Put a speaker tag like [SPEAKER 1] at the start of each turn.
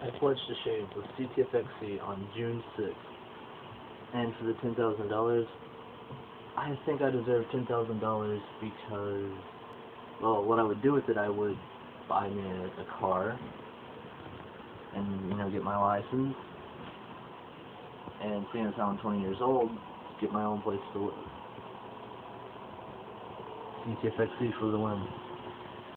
[SPEAKER 1] I pledged to shave with CTFXC on June 6th. And for the $10,000, I think I deserve $10,000 because, well, what I would do with it, I would buy me a car and, get my license. And seeing as how I'm 20 years old, get my own place to live. CTFXC for the win.